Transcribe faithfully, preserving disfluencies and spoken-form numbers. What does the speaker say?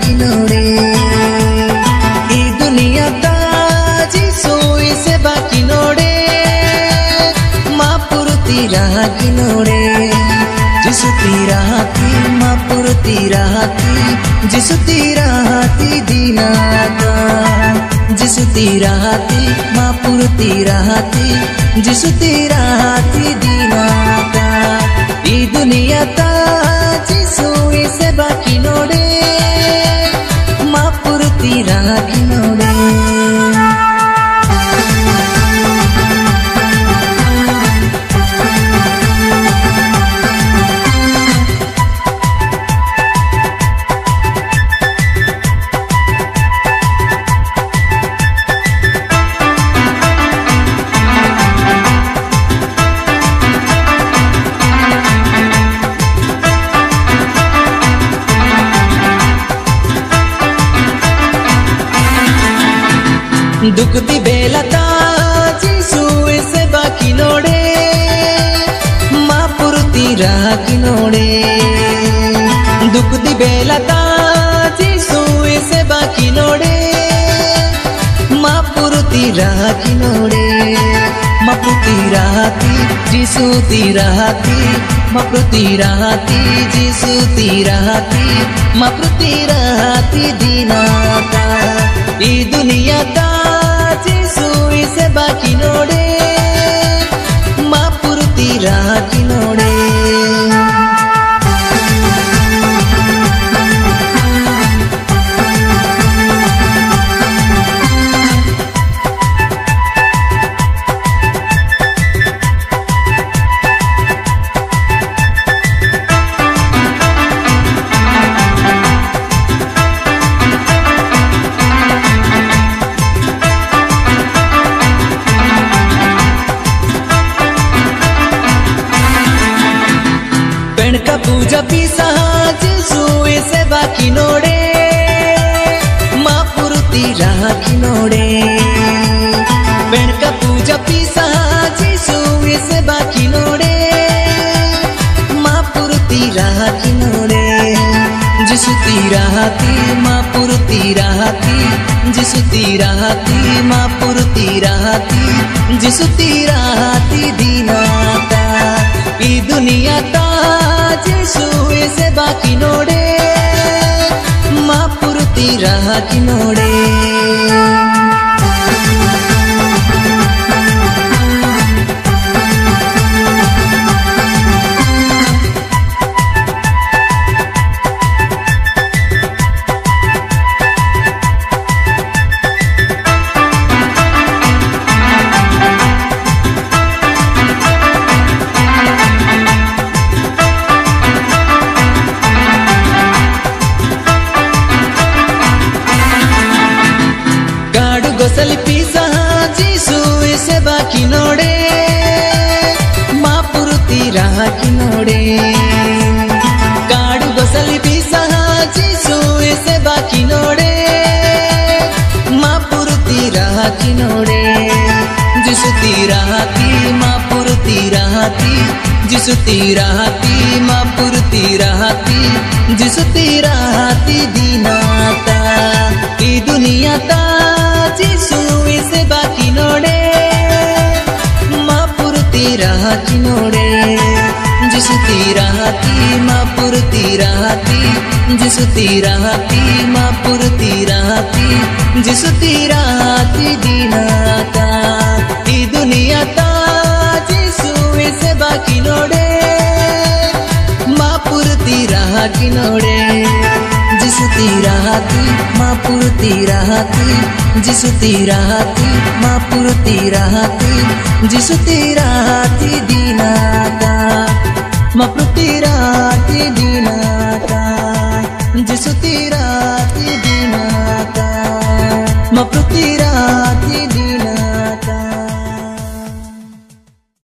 किनोड़े ई दुनिया ताजी सोई से बाकी नोड़े माँ पुरती रहा किनोड़े जिसु तीराती माँ पुरती रहती जिसु तीराती दीनाता जिसु तीराती माँ पुरती रहती जिसु तीराती दीनाता ई दुनिया ताजी सोई से बाकी नोड़े माँ पुरती रहा किनोड़े। दुख दी बेला ताजी सुए से बाकी नोड़े माँ पुरती रहा किनोड़े दुख दी बेला ताजी सुए से बाकी नोड़े माँ पुरती रहा किनोड़े माँ पुरती रहती जिसु तीराती माँ पुरती रहती जिसु तीराती माँ पुरती रहती दीनाता ई दुनिया ताजी सुई से बाकी नोड़े माँ पुरती रहा किनोड़े। का पूजा पीसा जिसुए से बाकी नोड़े माँ पुरती रहा किनोड़े बेण का पूजा पीसा जिसुए से बाकी नोड़े माँ पुरती रहा किनोड़े जिसु तीराती माँ पुरती रहती जिसु तीराती माँ पुरती रहती जिसु तीराती दीनाता ई दुनिया ताजी सुए से बाकी नोड़े माँ पुरती रहा किनोड़े। गोसल पीसा जिसुए से बाकी नोड़े माँ पुरती रहा किनोड़े काड़ू गोसल पीसा जिसुए से बाकी नोड़े माँ पुरती रहा किनोड़े जिसु तीराती माँ पुरती रहती जिसु तीराती माँ पुरती रहती जिसु तीराती दीनाता ई दुनिया ताजी सुई से बाकी नोड़े माँ पुरती रहा किनोड़े जिसु तीराती माँ पुरती रहती जिसु तीराती माँ पुरती रहती जिसु तीराती दीनाता ई दुनिया ताजी सुई से बाकी नोड़े माँ पुरती रहा किनोड़े जिसु तीराती माँ पुरती रहती जिसु तीराती माँ पुरती रहती जिसु तीराती दीनाता माँ पुरती रहती दीनाता जिसु तीराती दीनाता माँ पुरती